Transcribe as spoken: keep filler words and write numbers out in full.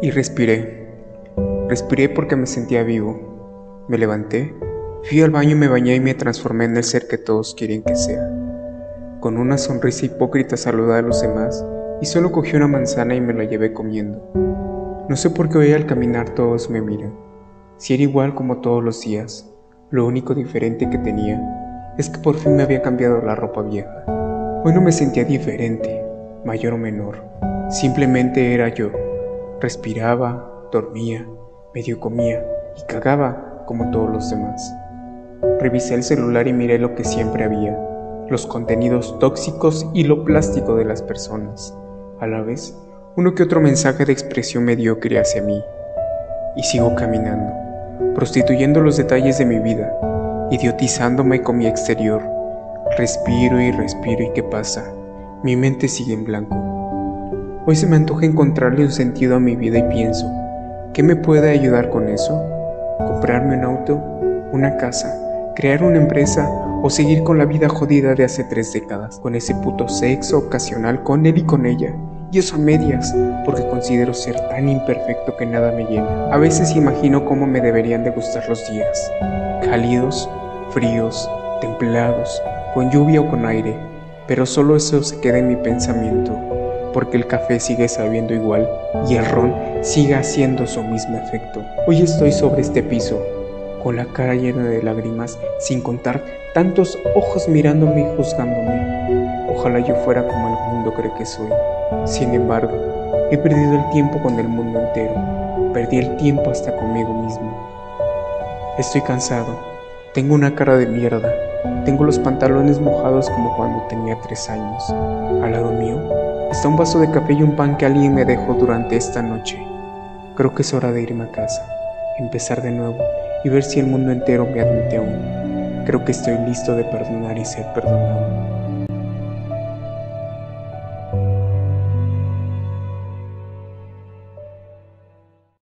Y respiré. Respiré porque me sentía vivo. Me levanté, fui al baño y me bañé y me transformé en el ser que todos quieren que sea. Con una sonrisa hipócrita saludé a los demás y solo cogí una manzana y me la llevé comiendo. No sé por qué hoy al caminar todos me miran. Si era igual como todos los días, lo único diferente que tenía es que por fin me había cambiado la ropa vieja. Hoy no me sentía diferente, mayor o menor, simplemente era yo. Respiraba, dormía, medio comía y cagaba como todos los demás. Revisé el celular y miré lo que siempre había, los contenidos tóxicos y lo plástico de las personas. A la vez, uno que otro mensaje de expresión mediocre hacia mí. Y sigo caminando, prostituyendo los detalles de mi vida, idiotizándome con mi exterior. Respiro y respiro y ¿qué pasa? Mi mente sigue en blanco. Hoy se me antoja encontrarle un sentido a mi vida y pienso, ¿qué me puede ayudar con eso? ¿Comprarme un auto? ¿Una casa? ¿Crear una empresa? ¿O seguir con la vida jodida de hace tres décadas? Con ese puto sexo ocasional con él y con ella. Y eso a medias, porque considero ser tan imperfecto que nada me llena. A veces imagino cómo me deberían de gustar los días. Cálidos, fríos, templados, con lluvia o con aire. Pero solo eso se queda en mi pensamiento, porque el café sigue sabiendo igual y el ron sigue haciendo su mismo efecto. Hoy estoy sobre este piso, con la cara llena de lágrimas, sin contar tantos ojos mirándome y juzgándome. Ojalá yo fuera como el mundo cree que soy. Sin embargo, he perdido el tiempo con el mundo entero. Perdí el tiempo hasta conmigo mismo. Estoy cansado. Tengo una cara de mierda. Tengo los pantalones mojados como cuando tenía tres años. Al lado mío está un vaso de café y un pan que alguien me dejó durante esta noche. Creo que es hora de irme a casa, empezar de nuevo y ver si el mundo entero me admite aún. Creo que estoy listo de perdonar y ser perdonado.